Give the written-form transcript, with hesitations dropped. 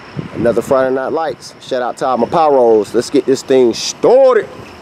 Another Friday Night Lights. Shout out to all my pyros. Let's get this thing started.